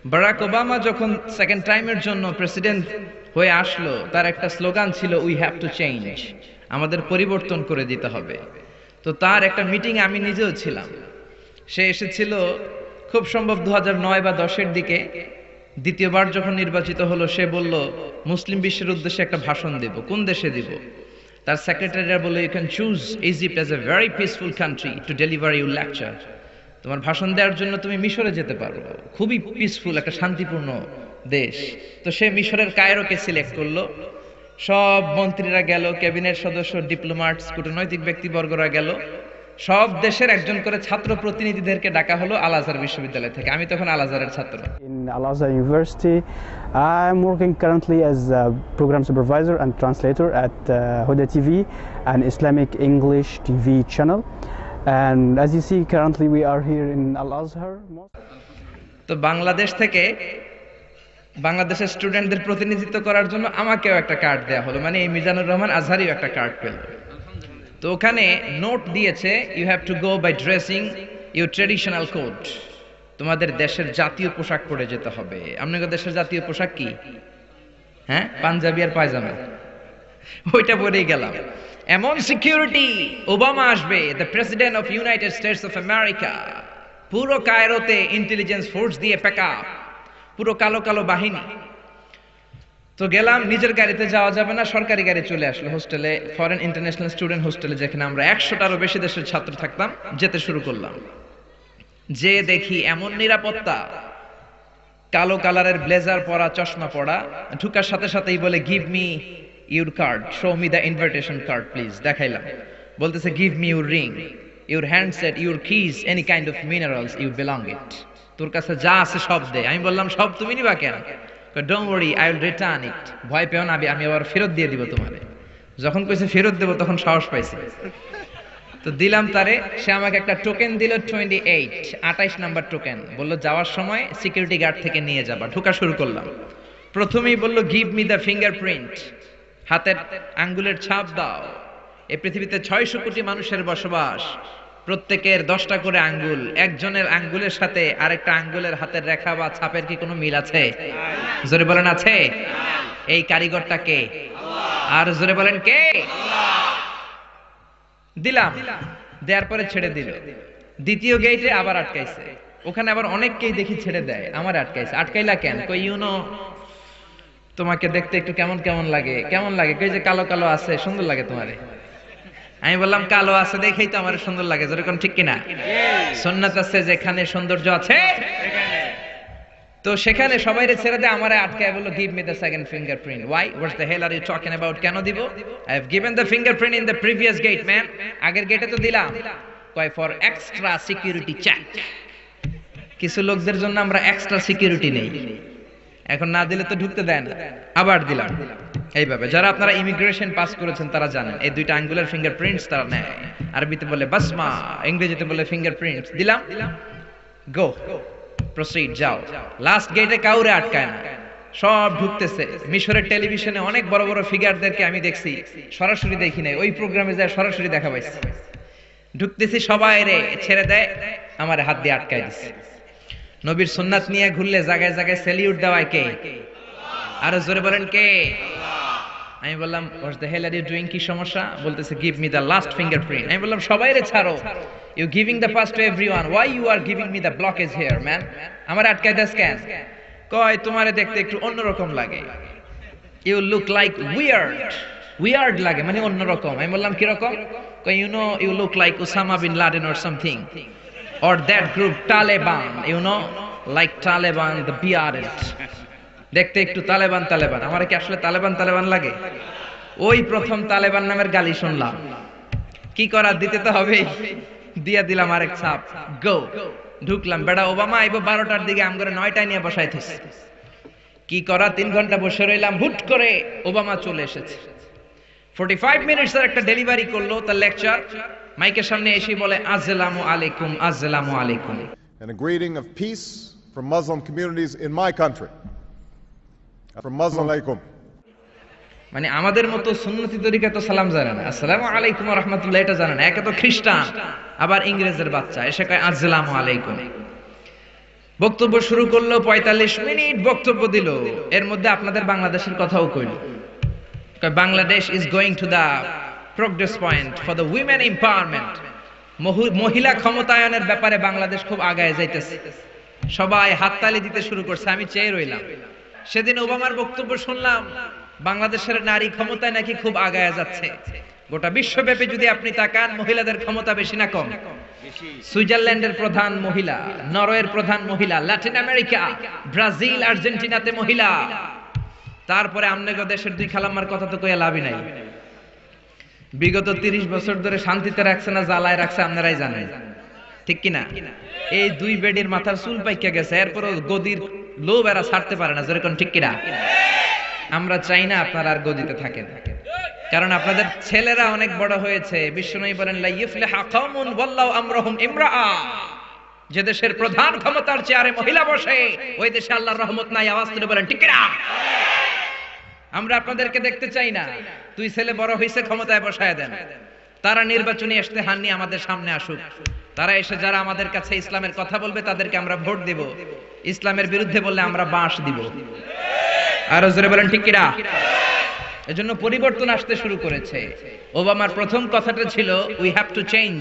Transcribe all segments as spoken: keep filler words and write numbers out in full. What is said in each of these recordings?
Barack Obama যখন second টাইমের জন্য প্রেসিডেন্ট হয়ে আসলো, তার একটা স্লোগান ছিল উই হ্যাভ টু চেঞ্জ, আমাদের পরিবর্তন করে দিতে হবে। তো তার একটা মিটিং আমি নিজেও ছিলাম। সে এসেছিল খুব সম্ভব দু হাজার নয় বা দশের দিকে। দ্বিতীয়বার যখন নির্বাচিত হলো, সে বলল মুসলিম বিশ্বের উদ্দেশ্যে একটা ভাষণ দেব। কোন দেশে দিব? তার সেক্রেটারিরা বলল you can choose Egypt as a very peaceful country to deliver your lecture. তোমার ভাষণ দেওয়ার জন্য তুমি মিশরে যেতে পারো, খুবই পিসফুল, একটা শান্তিপূর্ণ দেশ। তো সে মিশরের কায়রোকে সিলেক্ট করলো। সব মন্ত্রীরা গেল, ক্যাবিনেট সদস্য, ডিপ্লোম্যাটস, কূটনৈতিক ব্যক্তিবর্গরা গেল। সব দেশের একজন করে ছাত্র প্রতিনিধিদেরকে ডাকা হলো আল আজহার বিশ্ববিদ্যালয় থেকে। আমি তখন আল আজহারের ছাত্র। In Al Azhar University, I'm working currently as a program supervisor and translator at uh, Huda T V, an Islamic English T V channel. And as you see, currently we are here in Al Azhar. তো বাংলাদেশ থেকে বাংলাদেশের স্টুডেন্টদের প্রতিনিধিত্ব করার জন্য আমাকেও একটা card দেওয়া হলো, মানে এই মিজানুর রহমান আজহারিও একটা কার্ড পেল। তো ওখানে নোট দিয়েছে you have to go by dressing your traditional code, তোমাদের দেশের জাতীয় পোশাক পরে যেতে হবে। আপনাদের দেশের জাতীয় পোশাক কি? হ্যাঁ, পাঞ্জাবি আর পায়জামা, ওইটা পরেই গেলাম। এমন সিকিউরিটি, ওবামা আসবে, the president of United States of America, পুরো কায়রোতে ইন্টেলিজেন্স ফোর্স দিয়ে প্যাকা, পুরো কালো কালো বাহিনী। তো গেলাম, নিজের গাড়িতে যাওয়া যাবে না, সরকারি গাড়ি চলে আসলো হোস্টেলে, ফরেন ইন্টারন্যাশনাল স্টুডেন্ট হোস্টেলে, যেখানে আমরা একশোটারও বেশি দেশের ছাত্র থাকতাম। যেতে শুরু করলাম, যে দেখি এমন নিরাপত্তা, কালো কালারের ব্লেজার পরা, চশমা পরা। ঢুকার সাথে সাথেই বলে give me your card, show me the invitation card please. দেখাইলাম, বলতেছে give me your ring, your handset, your keys, any kind of minerals you belong it. তোর কাছে যা আছে সব দে। আমি বললাম সব তুমি নিবা কেন? Don't worry, I will return it. ভয় পেও না, আমি আবার ফেরত দিয়ে দিব তোমারে। যখন কইছে ফেরত দেব তখন সাহস পাইছি, তো দিলাম তারে। সে আমাকে একটা টোকেন দিল, টোয়েন্টি এইট, আঠাইশ নাম্বার টোকেন। বললো যাওয়ার সময় সিকিউরিটি গার্ড থেকে নিয়ে যাবা। ঢোকা শুরু করলাম। প্রথমেই বললো গিভ মি দ্য ফিঙ্গারপ্রিন্ট, হাতের আঙ্গুলের ছাপ দাও। এই পৃথিবীতে ছয়শো কোটি মানুষের বসবাস, প্রত্যেকের দশটা করে আঙ্গুল, একজনের আঙ্গুলের সাথে আরেকটা আঙ্গুলের হাতের রেখা বা ছাপের কি কোনো মিল আছে? জোরে বলেন আছে? এই কারিগরটা কে? আর জোরে বলেন কে? দিলাম, দেওয়ার পরে ছেড়ে দিল। দ্বিতীয় গেটে আবার আটকাইছে, ওখানে আবার অনেককেই দেখি ছেড়ে দেয়, আমার আটকাইছে। আটকাইলা কেন? কই ইউনো তোমাকে দেখতে একটু কেমন কেমন লাগে। কেমন লাগে? কই যে কালো কালো আছে, সুন্দর লাগে তোমারে। আমি বললাম কালো আছে দেখেই তো আমার সুন্দর লাগে। যেরকম ঠিক কিনা? সুন্নাত আছে যেখানে সৌন্দর্য আছে। তো সেখানে সবাইরে ছেড়ে দেয়, আমারে আটকায় বলল give me the second fingerprint. Why? What's the hell are you talking about? কেন দিব? I have given the fingerprint in the previous gate man. আগের গেটে তো দিলাম। কয় ফর এক্সট্রা সিকিউরিটি চেক। কিছু লোকদের জন্য আমরা এক্সট্রা সিকিউরিটি নেই, এখন না দিলে তো ঢুকতে দেয় না। আবার দিলাম। এইভাবে যারা আপনারা ইমিগ্রেশন পাস করেছেন তারা জানেন, এই দুইটা আঙ্গুলের ফিঙ্গারপ্রিন্টস তারা নেয়। আরবিতে বলে বাসমা, ইংরেজিতে বলে ফিঙ্গারপ্রিন্টস। দিলাম, গো, প্রসিড, যাও। লাস্ট গেটে কাউরে আটকায় না, সব ঢুকতেছে। মিশরের টেলিভিশনে অনেক বড় বড় ফিগারদেরকে আমি দেখছি, সরাসরি দেখি নাই, ওই প্রোগ্রামে যায় সরাসরি দেখা পাইছি। ঢুকতেছি, সবাই রে ছেড়ে দেয়, আমার হাত দিয়ে আটকায় দিচ্ছে। নবীর সুন্নাত নিয়ে ঘুরলে জায়গায় জায়গায় সেলিউট দেওয়ায় কে? আরো জোরে বলেন কে? আমি বললাম what's the hell are you doing? কি সমস্যা? বলতেছে give me the last fingerprint. আমি বললাম সবাই রে ছাড়ো, you giving the first to everyone, why you are giving me the blockage here man? আমার আটকায় দেস কেন? কয় তোমারে দেখতে একটু অন্যরকম লাগে, you look like weird. Weird লাগে মানে অন্যরকম। আমি বললাম কি রকম? কয় you know you look like Osama bin Laden or something, or that group Taliban, you know, like Taliban the bearded, দেখতে একটু তালেবান তালেবান। আমার কি আসলে তালেবান তালেবান লাগে? ওই প্রথম তালেবান নামের গালি শুনলাম। কি করার, দিতে তো হবে, দিয়া দিলাম আরেক ছাপ। গো, ঢুকলাম। বেড়া ওবামা আইবো বারোটার দিকে, আম করে নয়টায় নিয়ে বসাইতেছে। কি করা, তিন ঘন্টা বসে রইলাম। হুট করে ওবামা চলে এসেছে। ফর্টি ফাইভ মিনিটস এর একটা ডেলিভারি করলো তার লেকচার। মাইকের সামনে এসে বলে আসসালামু আলাইকুম, আসসালামু আলাইকুম। And a greeting of peace from Muslim communities in my country. From Muslim alaikum. মানে আমাদের মতো সুন্নতি তরিকা তো সালাম জানে না, আসসালামু আলাইকুম ওয়া রাহমাতুল্লাহ এটা জানে না। একে তো খ্রিস্টান, আবার ইংরেজের বাচ্চা, এসে কয় আসসালামু আলাইকুম। বক্তব্য শুরু করলো, পঁয়তাল্লিশ মিনিট বক্তব্য দিল, এর মধ্যে আপনাদের বাংলাদেশের কথাও কইল। Bangladesh is going to the progress point for the women empowerment, মহিলা ক্ষমতায়নের ব্যাপারে বাংলাদেশ খুব আগায় যাইতেছে। সবাই হাততালি দিতে শুরু করছে, আমি চেয়ে রইলাম। সেদিন ওবামার বক্তব্য শুনলাম, বাংলাদেশের নারী ক্ষমতায় নাকি খুব আগায় যাচ্ছে। গোটা বিশ্বব্যাপী যদি আপনি তাকান, মহিলাদের ক্ষমতা বেশি না কম? সুইজারল্যান্ডের প্রধান মহিলা, নরওয়ের প্রধান মহিলা, ল্যাটিন আমেরিকা, ব্রাজিল, আর্জেন্টিনাতে মহিলা। তারপরে আমনেগো দেশের দুই খালাম্মার কথা তো কইয়া লাভই নাই। বিগত তিরিশ বছর ধরে শান্তিতে রাখছে না জ্বালায় রাখছে আপনারাই জানেন, ঠিক কিনা? এই দুই বেডির মাথার চুল পাইকা গেছে, এরপরও গদির লোভ এরা ছাড়তে পারে না, যেরকম ঠিক কিনা? আমরা চাই না আপনারা আর গদিতে থাকেন, কারণ আপনাদের ছেলেরা অনেক বড় হয়েছে। বিশ্বনবী বলেন লা ইফলিহা কওমুন ওয়াল্লাহু আমরুহুম ইমরাআ, যে দেশের প্রধান ক্ষমতার চেয়ারে মহিলা বসে ওই দেশে আল্লাহর রহমত নাই। আওয়াজ তুলে বলেন ঠিক কিনা? আমরা আপনাদেরকে দেখতে চাই না। তুই ছেলে বড় হইছে, ক্ষমতায় বসায় দেন। তারা নির্বাচনী ইশতেহার নিয়ে আমাদের সামনে আসুক, তারা এসে যারা আমাদের কাছে ইসলামের কথা বলবে তাদেরকে আমরা ভোট দেব, ইসলামের বিরুদ্ধে বললে আমরা বাঁশ দিব। আরো জোরে বলেন ঠিক কিনা? এজন্য পরিবর্তন আসতে শুরু করেছে। ওবামার প্রথম কথাটা ছিল উই হ্যাভ টু চেঞ্জ।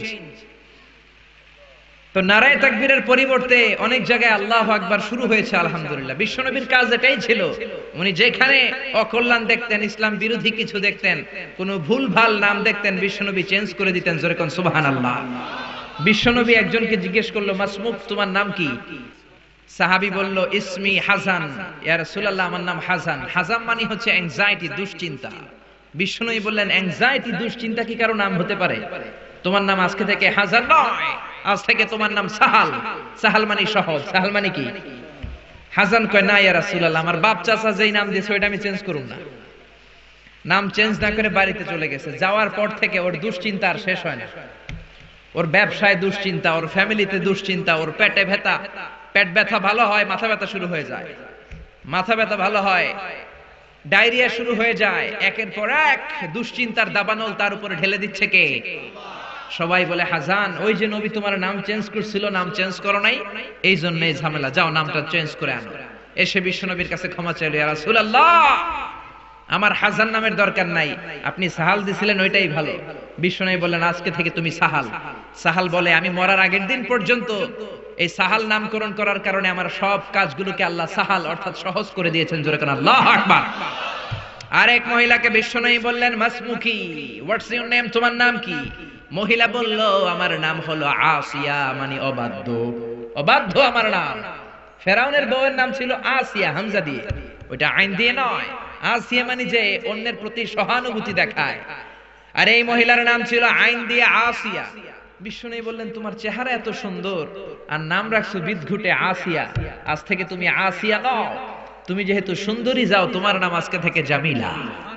তো নারায়ে তাকবীরের পরিবর্তে অনেক জায়গায় আল্লাহু আকবার শুরু হয়েছে। আলহামদুলিল্লাহ, বিশ্বনবীর কাজ এটাই ছিল। উনি যেখানে অকল্যাণ দেখতেন, ইসলাম বিরোধী কিছু দেখতেন, কোন ভুলভাল নাম দেখতেন, বিশ্বনবী চেঞ্জ করে দিতেন। জোরে কোন সুবহানাল্লাহ। বিশ্বনবী একজনকে জিজ্ঞেস করলো, মাসমুক, তোমার নাম কি? সাহাবী বলল, ইসমি হাসান, ইয়া রাসূলুল্লাহ, আমার নাম হাসান। হাসান মানে হচ্ছে অ্যাংজাইটি, দুশ্চিন্তা। বিশ্বনবী বললেন, অ্যাংজাইটি, দুশ্চিন্তা কি কারো নাম হতে পারে? তোমার নাম আজকে থেকে হাসান নয়, আজ থেকে তোমার নাম সাহাল। সাহাল মানে সহজ। সাহাল মানে কি? হাসান কয়, না ইয়া রাসূলুল্লাহ, আমার বাপ চাচা যেই নাম দিয়েছে ওইটা আমি চেঞ্জ করুম না। নাম চেঞ্জ না করে বাড়িতে চলে গেছে। যাওয়ার পর থেকে ওর দুশ্চিন্তা আর শেষ হয় না। ওর ব্যবসায় দুশ্চিন্তা, ওর ফ্যামিলিতে দুশ্চিন্তা, ওর পেটে ব্যথা, পেট ব্যথা ভালো হয়, মাথা ব্যথা শুরু হয়ে যায়। মাথা ব্যথা ভালো হয়, ডায়রিয়া শুরু হয়ে যায়। একের পর এক দুশ্চিন্তার দাবানল তার উপরে ঢেলে দিচ্ছে কে? সবাই বলে, হাসান, ওই যে নবী তোমার নাম চেঞ্জ করছিল, নাম চেঞ্জ করো নাই, এই জন্য এই ঝামেলা, যাও নামটা চেঞ্জ করে আনো। এসে বিশ্বনবীর কাছে ক্ষমা চাইল, ইয়া রাসূলুল্লাহ, আমার হাসান নামের দরকার নাই, আপনি সাহাল দিছিলেন ওইটাই ভালো। বিশ্বনবী বললেন, আজকে থেকে তুমি সাহাল। সাহাল বলে, আমি মরার আগের দিন পর্যন্ত এই সাহাল নামকরণ করার কারণে আমার সব কাজগুলোকে আল্লাহ সাহাল অর্থাৎ সহজ করে দিয়েছেন। জোরে কোন আল্লাহু আকবার। আরেক মহিলাকে বিশ্বনবী বললেন, মাসমুকি, হোয়াটস ইওর নেম, তোমার নাম কি? মহিলা বলল, আমার নাম হলো আসিয়া, মানে অবাধ্য। অবাধ্য আমার নাম। ফেরাউনের বউয়ের নাম ছিল আসিয়া, হামজা দিয়ে, ওইটা আইন দিয়ে নয়। আসিয়া মানে যে অন্যের প্রতি সহানুভূতি দেখায়। আর এই মহিলার নাম ছিল আইন দিয়ে আসিয়া। বিশ্বনবী বললেন, তোমার চেহারা এত সুন্দর আর নাম রাখছো বিদঘুটে আসিয়া, আজ থেকে তুমি আসিয়া নও, তুমি যেহেতু সুন্দরী, যাও, তোমার নাম আজকে থেকে জামিলা।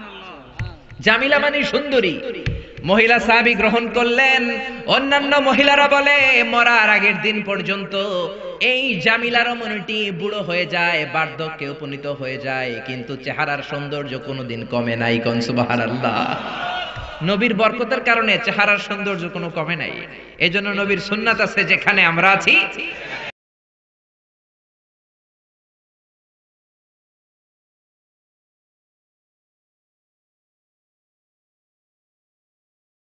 জামিলা মানে সুন্দরী। মহিলা সাহাবী গ্রহণ করলেন। অন্যান্য মহিলারা বলে, মরার আগের দিন পর্যন্ত এই জামিলার মনটি বুড়ো হয়ে যায়, বার্ধক্যে উপনীত হয়ে যায়, কিন্তু চেহারার সৌন্দর্য কোনোদিন কমে নাই। কোন সুবহানাল্লাহ। নবীর বরকতের কারণে চেহারার সৌন্দর্য কোনো কমে নাই। এজন্য নবীর সুন্নাত আছে, যেখানে আমরা আছি